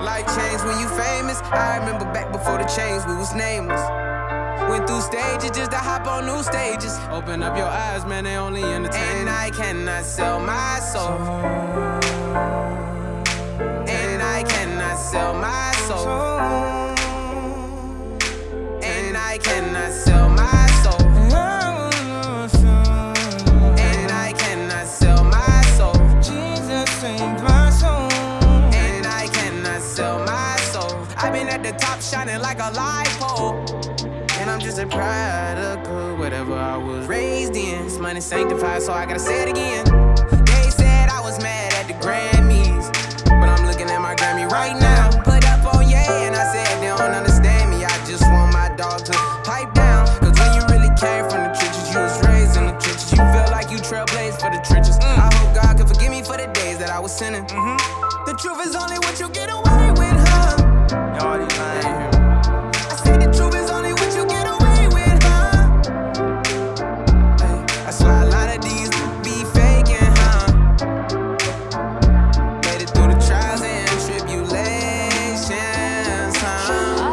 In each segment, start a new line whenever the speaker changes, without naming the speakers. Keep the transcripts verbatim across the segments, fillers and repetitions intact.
life changed when you famous. I remember back before the change, we was nameless. Went through stages just to hop on new stages. Open up your eyes, man, they only entertain. And I cannot sell my soul. And I cannot sell my soul. And I cannot sell my soul. And I cannot sell my soul. Jesus ain't my soul. And I cannot sell my soul. I've been at the top shining like a light pole. And I'm just a product, whatever I was raised in. This money sanctified, so I gotta say it again. They said I was mad at the Grammys, but I'm looking at my Grammy right now. Put up on yeah, and I said they don't understand me. I just want my dog to pipe down. Cause when you really came from the trenches, you was raised in the trenches. You feel like you trailblazed for the trenches. Mm. I hope God can forgive me for the days that I was sinning. Mm-hmm. The truth is only what you get away with, huh? Y'all these lying here. I say the truth is only what you get away with, huh? Hey, that's why a lot of these be faking, huh? Made it through the trials and tribulations, huh?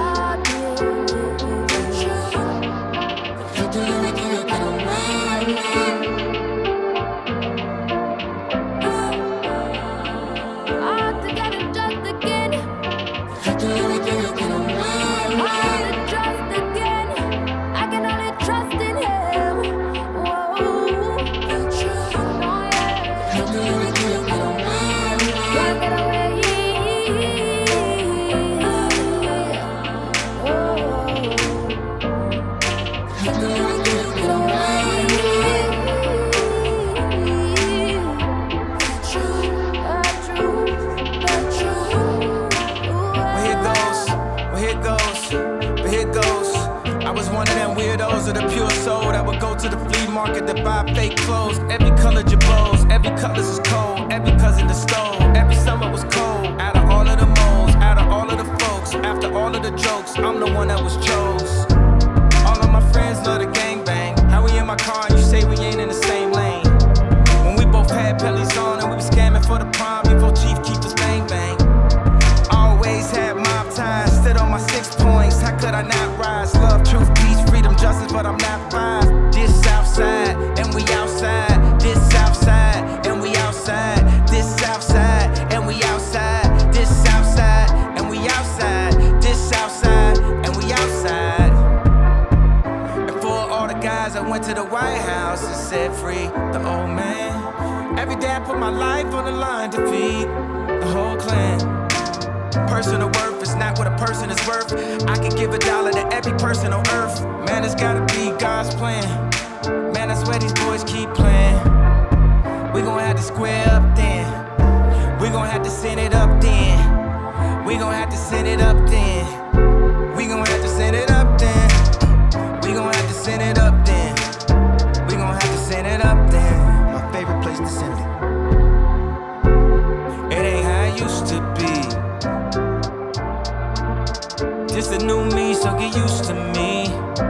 Of the pure soul that would go to the flea market to buy fake clothes. Every color Jabos, every colors is cold, every cousin the stove, every summer was cold. Out of all of the moles, out of all of the folks, after all of the jokes, I'm the one that was chose. All of my friends love the gangbang. How we in my car and you say we ain't in the same lane? When we both had pellies on and we was scamming for the prime before Chief keep us bang bang. Always had mob ties, stood on my six points. How could I not rise? Love, truth, peace, freedom, justice, but I'm not five. This Southside, and we outside. This Southside, and we outside. This Southside, and we outside. This Southside, and we outside. This Southside, and we outside. And for all the guys, I went to the White House and said free the old man. Every day I put my life on the line to feed the whole clan. Personal worth is not what a person is worth. I could give a dollar to every person on earth. Man, it's gotta be God's plan. Man, that's where these boys keep playing. We gon' have to square up then. We gon' have to send it up then. We gon' have to send it up then. We gon' have to send it up then. We gon' have to send it up then. We gon' have to send it up then. My favorite place to send it. It ain't how it used to be. This a new me, so get used to me.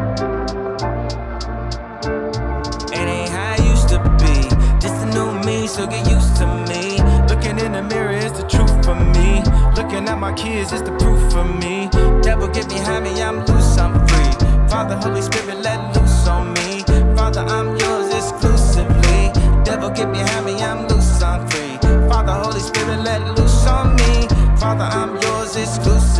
It ain't how I used to be. This a new me, so get used to me. Looking in the mirror is the truth for me. Looking at my kids is the proof for me. Devil get behind me, I'm loose, I'm free. Father, Holy Spirit, let loose on me. Father, I'm yours exclusively. Devil get behind me, I'm loose, I'm free. Father, Holy Spirit, let loose on me. Father, I'm yours exclusively.